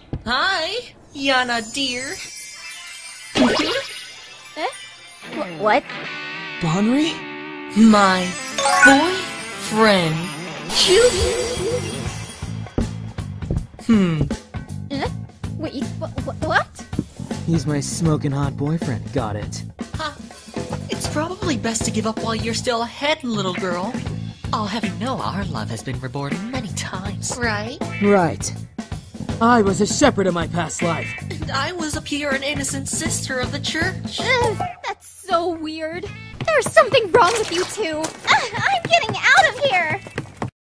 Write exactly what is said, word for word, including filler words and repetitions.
Hi, Yana dear. Eh? Wh- what? Bonri? My boyfriend. Hmm. Eh? Wait, wh- wh- what? He's my smoking hot boyfriend. Got it. Huh. It's probably best to give up while you're still ahead, little girl. I'll have you know our love has been reborn many times, right? Right. I was a shepherd in my past life. And I was a pure and innocent sister of the church. Ugh, that's so weird. There's something wrong with you two. Ugh, I'm getting out of here.